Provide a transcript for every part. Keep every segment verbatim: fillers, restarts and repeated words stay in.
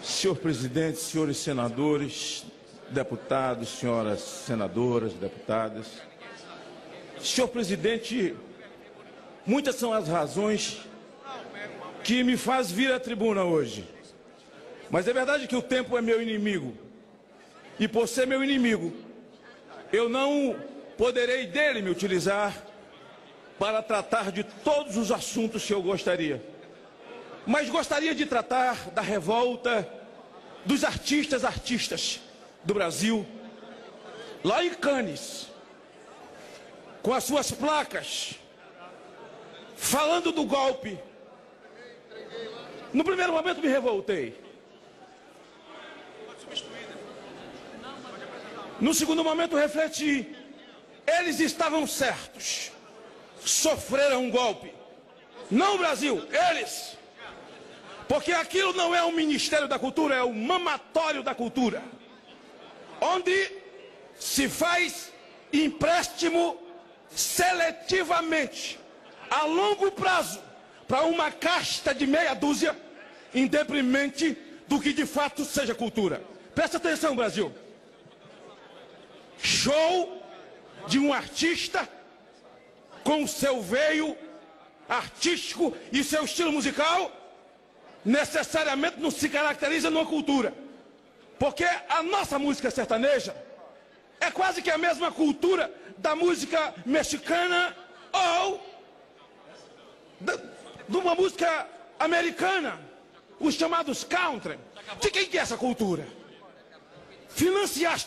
Senhor presidente, senhores senadores, deputados, senhoras senadoras, deputadas. Senhor presidente, muitas são as razões que me faz vir à tribuna hoje. Mas é verdade que o tempo é meu inimigo. E por ser meu inimigo, eu não poderei dele me utilizar para tratar de todos os assuntos que eu gostaria. Mas gostaria de tratar da revolta dos artistas artistas do Brasil, lá em Cannes, com as suas placas, falando do golpe. No primeiro momento me revoltei. No segundo momento refleti. Eles estavam certos. Sofreram um golpe. Não o Brasil, eles. Porque aquilo não é o Ministério da Cultura, é o mamatório da cultura. Onde se faz empréstimo seletivamente, a longo prazo, para uma casta de meia dúzia, em deprimente do que de fato seja cultura. Presta atenção, Brasil. Show de um artista com seu veio artístico e seu estilo musical necessariamente não se caracteriza numa cultura. Porque a nossa música sertaneja é quase que a mesma cultura da música mexicana ou de uma música americana, os chamados country. De quem que é essa cultura? Financiados,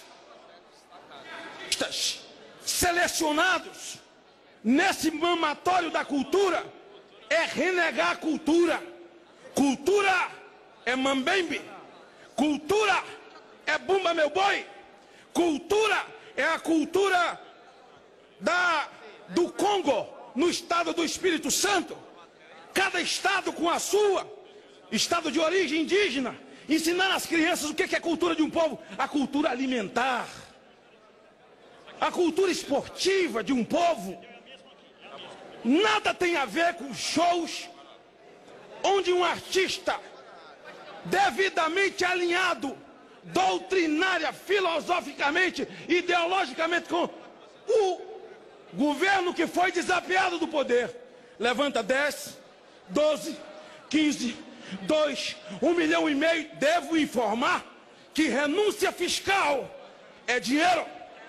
selecionados nesse mamatório da cultura, é renegar a cultura. Cultura é mambembe, cultura é bumba meu boi, cultura é a cultura da, do Congo, no estado do Espírito Santo, cada estado com a sua, estado de origem indígena, ensinar às crianças o que é a cultura de um povo, a cultura alimentar, a cultura esportiva de um povo. Nada tem a ver com shows onde um artista devidamente alinhado, doutrinária, filosoficamente, ideologicamente com o governo que foi desafiado do poder, levanta dez, doze, quinze, dois, um milhão e meio. Devo informar que renúncia fiscal é dinheiro.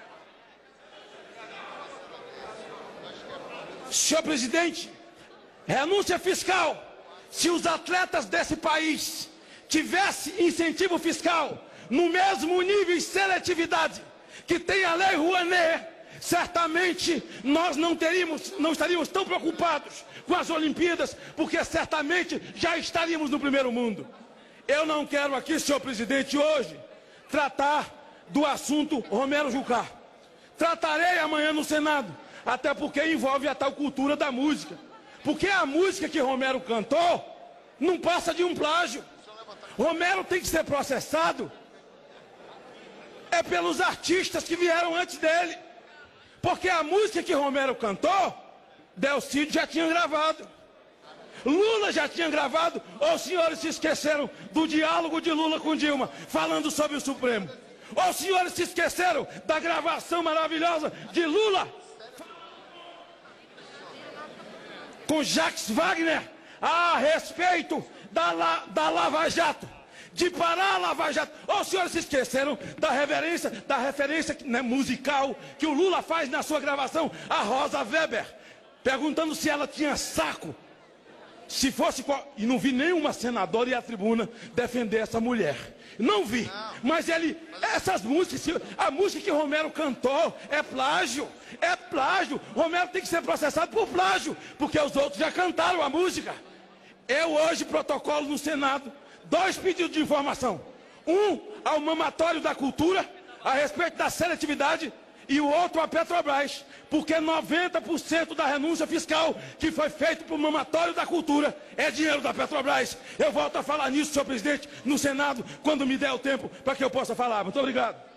Senhor presidente, renúncia fiscal. Se os atletas desse país tivessem incentivo fiscal no mesmo nível de seletividade que tem a Lei Rouanet, certamente nós não teríamos, não estaríamos tão preocupados com as Olimpíadas, porque certamente já estaríamos no primeiro mundo. Eu não quero aqui, senhor presidente, hoje tratar do assunto Romero Jucá. Tratarei amanhã no Senado, até porque envolve a tal cultura da música. Porque a música que Romero cantou não passa de um plágio. Romero tem que ser processado é pelos artistas que vieram antes dele. Porque a música que Romero cantou, Delcídio já tinha gravado, Lula já tinha gravado. Ou os senhores se esqueceram do diálogo de Lula com Dilma, falando sobre o Supremo? Ou os senhores se esqueceram da gravação maravilhosa de Lula com Jacques Wagner a respeito da, la, da Lava Jato, de parar a Lava Jato? Ou os senhores se esqueceram da reverência, da referência, né, musical que o Lula faz na sua gravação a Rosa Weber, perguntando se ela tinha saco, se fosse qual... E não vi nenhuma senadora ir à tribuna defender essa mulher. Não vi. Mas ele, essas músicas, a música que Romero cantou é plágio. É plágio. Romero tem que ser processado por plágio, porque os outros já cantaram a música. Eu hoje protocolo no Senado dois pedidos de informação. Um ao mamatório da cultura, a respeito da seletividade, e o outro a Petrobras, porque noventa por cento da renúncia fiscal que foi feita para o mamatório da cultura é dinheiro da Petrobras. Eu volto a falar nisso, senhor presidente, no Senado, quando me der o tempo para que eu possa falar. Muito obrigado.